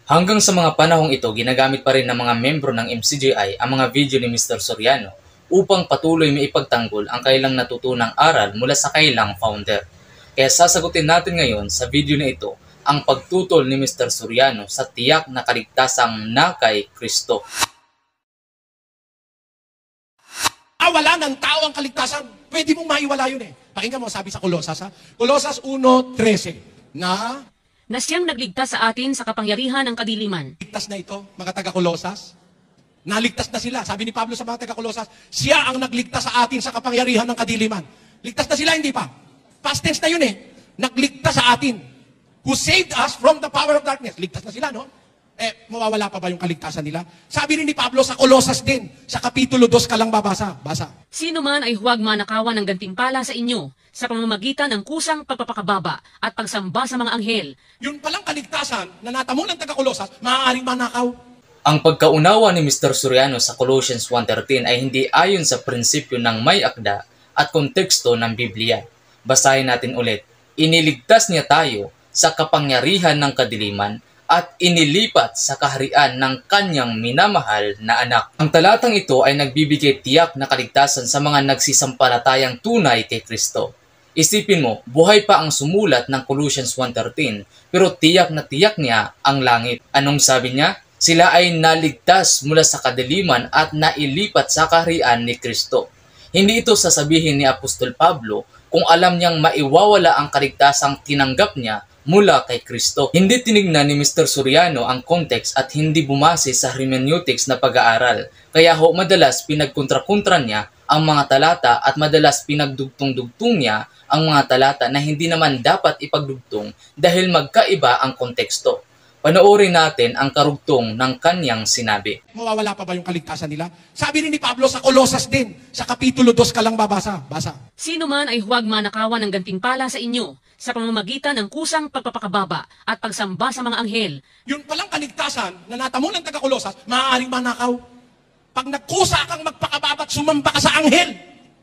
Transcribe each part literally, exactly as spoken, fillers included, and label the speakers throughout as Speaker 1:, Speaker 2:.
Speaker 1: Hanggang sa mga panahong ito, ginagamit pa rin ng mga membro ng M C J I ang mga video ni Mister Soriano upang patuloy maipagtanggol ang kailang natutunang aral mula sa kailang founder. Kaya sasagutin natin ngayon sa video na ito ang pagtutol ni Mister Soriano sa tiyak na kaligtasang na kay Kristo.
Speaker 2: Ah, wala ng tao ang kaligtasan. Pwede mong maiwala yun eh. Pakinggan mo, sabi sa Colosas ha. Colosas one thirteen na
Speaker 3: na siyang nagligtas sa atin sa kapangyarihan ng kadiliman.
Speaker 2: ligtas na ito, mga taga-Colosas. Naligtas na sila. Sabi ni Pablo sa mga taga-Colosas, siya ang nagligtas sa atin sa kapangyarihan ng kadiliman. Ligtas na sila, hindi pa. Past tense na yun eh. Nagligtas sa atin. Who saved us from the power of darkness. Ligtas na sila, no? Eh, mawawala pa ba yung kaligtasan nila? Sabi rin ni Pablo sa Colosas din, sa Kapitulo two ka lang babasa. Basa.
Speaker 3: Sino man ay huwag manakawan ng gantimpala sa inyo sa pamamagitan ng kusang pagpapakababa at pagsamba sa mga anghel.
Speaker 2: Yun palang kaligtasan na natamo ng taga-Colosas, maaaring manakaw.
Speaker 1: Ang pagkaunawa ni Mister Soriano sa Colossians one thirteen ay hindi ayon sa prinsipyo ng may akda at konteksto ng Biblia. Basahin natin ulit. Iniligtas niya tayo sa kapangyarihan ng kadiliman at inilipat sa kaharian ng kanyang minamahal na anak. Ang talatang ito ay nagbibigay tiyak na kaligtasan sa mga nagsisampalatayang tunay kay Kristo. Isipin mo, buhay pa ang sumulat ng Colossians one thirteen, pero tiyak na tiyak niya ang langit. Anong sabi niya? Sila ay naligtas mula sa kadiliman at nailipat sa kaharian ni Kristo. Hindi ito sasabihin ni Apostol Pablo kung alam niyang maiwawala ang kaligtasang tinanggap niya mula kay Kristo. Hindi tinignan ni Mister Soriano ang context at hindi bumase sa hermeneutics na pag-aaral. Kaya ho madalas pinagkontra-kontra niya ang mga talata at madalas pinagdugtong-dugtong niya ang mga talata na hindi naman dapat ipagdugtong dahil magkaiba ang konteksto. Panoorin natin ang karugtong ng kanyang sinabi.
Speaker 2: Mawawala pa ba yung kaligtasan nila? Sabi rin ni Pablo sa Colosas din, sa Kapitulo two ka lang babasa. Basa.
Speaker 3: Sino man ay huwag manakawan ng gantimpala sa inyo sa pamamagitan ng kusang pagpapakababa at pagsamba sa mga anghel.
Speaker 2: Yun palang kaligtasan na natamo ng taga-Colosas, maaaring manakaw. Pag nagkusa kang magpakababa at sumamba ka sa anghel,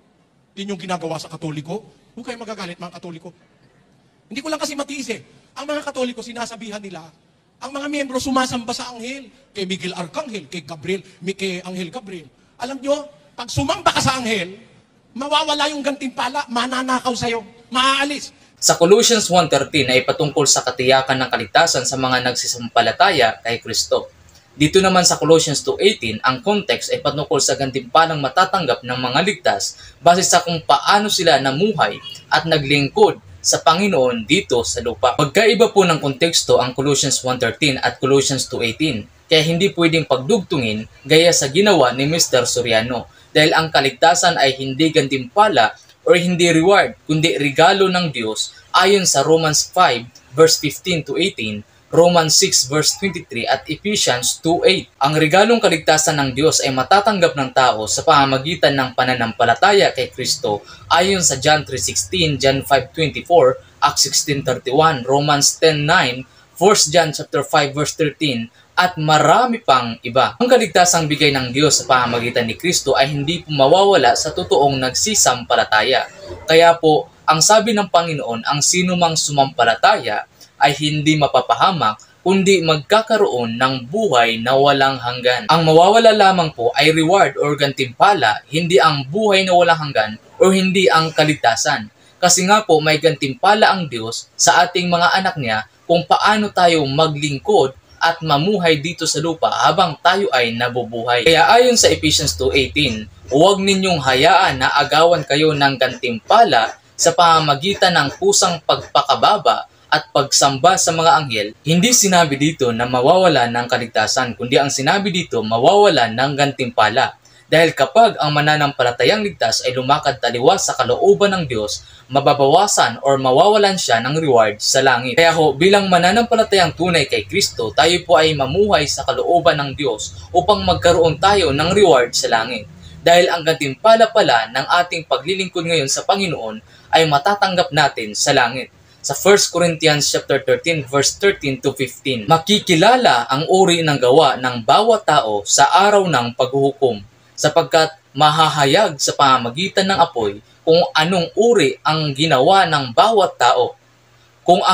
Speaker 2: yun yung ginagawa sa Katoliko. Huwag kayo magagalit mga Katoliko. Hindi ko lang kasi matiis eh. Ang mga Katoliko, sinasabihan nila, ang mga miyembro sumasamba sa anghel. Kay Miguel Arcangel, kay Gabriel, kay Anghel Gabriel. Alam nyo, pag sumamba ka sa anghel, mawawala yung gantimpala, mananakaw sa'yo, maaalis.
Speaker 1: Sa Colossians one thirteen ay patungkol sa katiyakan ng kaligtasan sa mga nagsisampalataya kay Kristo. Dito naman sa Colossians two eighteen, ang context ay patungkol sa gantimpalang matatanggap ng mga ligtas base sa kung paano sila namuhay at naglingkod sa Panginoon dito sa lupa. Magkaiba po ng konteksto ang Colossians one thirteen at Colossians two eighteen, kaya hindi pwedeng pagdugtungin gaya sa ginawa ni Mister Soriano dahil ang kaligtasan ay hindi gantimpala o hindi reward, kundi regalo ng Diyos ayon sa Romans five verse fifteen to eighteen, Romans six verse twenty-three at Ephesians two eight. Ang regalong kaligtasan ng Diyos ay matatanggap ng tao sa pamamagitan ng pananampalataya kay Kristo ayon sa John three sixteen, John five twenty-four, Acts sixteen thirty-one, Romans ten nine, First John chapter five verse thirteen at marami pang iba. Ang kaligtasang bigay ng Diyos sa pamamagitan ni Kristo ay hindi po mawawala sa totoong nagsisampalataya. Kaya po, ang sabi ng Panginoon, ang sino mang sumampalataya ay hindi mapapahamak, kundi magkakaroon ng buhay na walang hanggan. Ang mawawala lamang po ay reward or gantimpala, hindi ang buhay na walang hanggan o hindi ang kaligtasan. Kasi nga po may gantimpala ang Diyos sa ating mga anak niya kung paano tayo maglingkod at mamuhay dito sa lupa habang tayo ay nabubuhay. Kaya ayon sa Ephesians two eighteen, huwag ninyong hayaan na agawan kayo ng gantimpala sa pamamagitan ng kusang pagpakababa at pagsamba sa mga anghel. Hindi sinabi dito na mawawala ng kaligtasan, kundi ang sinabi dito mawawala ng gantimpala. Dahil kapag ang mananampalatayang ligtas ay lumakad taliwas sa kalooban ng Diyos, mababawasan or mawawalan siya ng reward sa langit. Kaya ho, bilang mananampalatayang tunay kay Kristo, tayo po ay mamuhay sa kalooban ng Diyos upang magkaroon tayo ng reward sa langit. Dahil ang gantimpala pala ng ating paglilingkod ngayon sa Panginoon ay matatanggap natin sa langit. Sa First Corinthians chapter thirteen verse thirteen to fifteen, makikilala ang uri ng gawa ng bawat tao sa araw ng paghuhukom, sapagkat mahahayag sa pamamagitan ng apoy kung anong uri ang ginawa ng bawat tao. Kung ang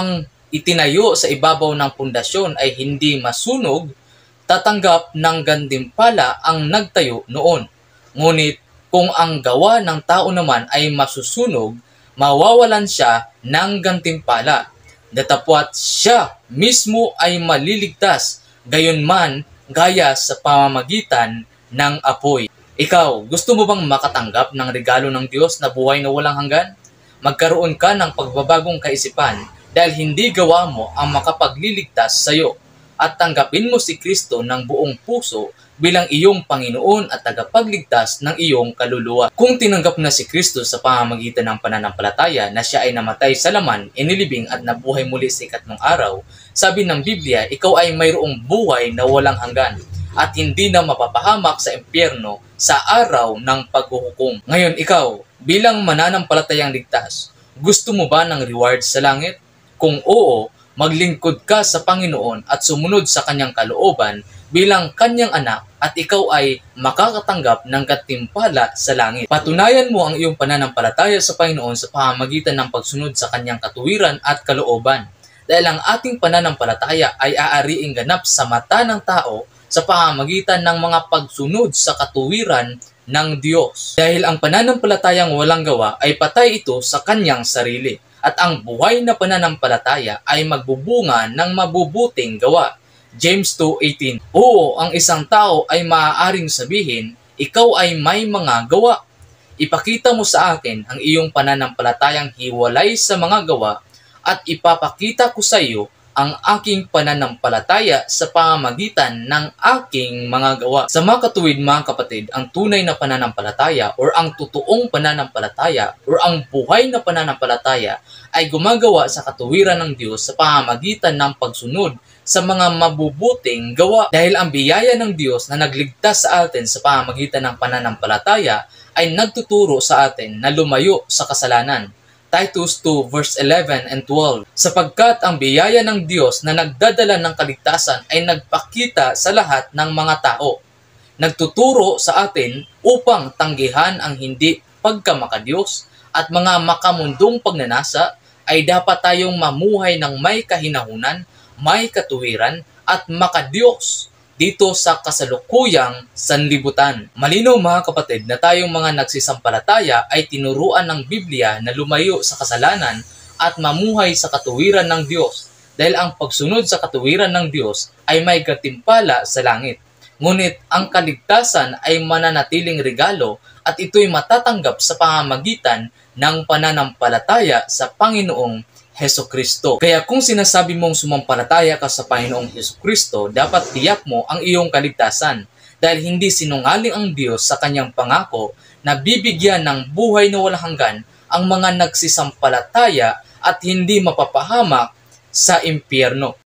Speaker 1: itinayo sa ibabaw ng pundasyon ay hindi masunog, tatanggap ng gantimpala ang nagtayo noon. Ngunit kung ang gawa ng tao naman ay masusunog, mawawalan siya ng gantimpala. Datapwat siya mismo ay maliligtas, gayunman gaya sa pamamagitan ng apoy. Ikaw, gusto mo bang makatanggap ng regalo ng Diyos na buhay na walang hanggan? Magkaroon ka ng pagbabagong kaisipan dahil hindi gawa mo ang makapagliligtas sa iyo at tanggapin mo si Kristo ng buong puso bilang iyong Panginoon at tagapagligtas ng iyong kaluluwa. Kung tinanggap na si Kristo sa pamamagitan ng pananampalataya na siya ay namatay sa laman, inilibing at nabuhay muli sa ikatlong araw, sabi ng Biblia, ikaw ay mayroong buhay na walang hanggan at hindi na mapapahamak sa impyerno sa araw ng paghuhukom. Ngayon ikaw, bilang mananampalatayang ligtas, gusto mo ba ng reward sa langit? Kung oo, maglingkod ka sa Panginoon at sumunod sa kanyang kalooban bilang kanyang anak at ikaw ay makakatanggap ng gantimpala sa langit. Patunayan mo ang iyong pananampalataya sa Panginoon sa pamamagitan ng pagsunod sa kanyang katuwiran at kalooban. Dahil ang ating pananampalataya ay aariing ganap sa mata ng tao sa pamamagitan ng mga pagsunod sa katuwiran ng Diyos. Dahil ang pananampalatayang walang gawa ay patay ito sa kanyang sarili. At ang buhay na pananampalataya ay magbubunga ng mabubuting gawa. James two eighteen. Oo, ang isang tao ay maaaring sabihin, ikaw ay may mga gawa. Ipakita mo sa akin ang iyong pananampalatayang hiwalay sa mga gawa at ipapakita ko sa iyo ang aking pananampalataya sa pamamagitan ng aking mga gawa. Sa mga katuwid mga kapatid, ang tunay na pananampalataya or ang totoong pananampalataya or ang buhay na pananampalataya ay gumagawa sa katuwiran ng Diyos sa pamamagitan ng pagsunod sa mga mabubuting gawa. Dahil ang biyaya ng Diyos na nagligtas sa atin sa pamamagitan ng pananampalataya ay nagtuturo sa atin na lumayo sa kasalanan. Titus two verse eleven and twelve. Sapagkat ang biyaya ng Diyos na nagdadala ng kaligtasan ay nagpakita sa lahat ng mga tao. Nagtuturo sa atin upang tanggihan ang hindi pagkamakadiyos at mga makamundong pagnanasa ay dapat tayong mamuhay ng may kahinahunan, may katuwiran at makadiyos dito sa kasalukuyang sanlibutan. Malinaw mga kapatid na tayong mga nagsisampalataya ay tinuruan ng Biblia na lumayo sa kasalanan at mamuhay sa katuwiran ng Diyos dahil ang pagsunod sa katuwiran ng Diyos ay may gantimpala sa langit. Ngunit ang kaligtasan ay mananatiling regalo at ito'y matatanggap sa pamamagitan ng pananampalataya sa Panginoong Hesukristo. Kaya kung sinasabi mong sumampalataya ka sa Panginoong Hesukristo, dapat tiyak mo ang iyong kaligtasan dahil hindi sinungaling ang Diyos sa kanyang pangako na bibigyan ng buhay na walang hanggan ang mga nagsisampalataya at hindi mapapahamak sa impyerno.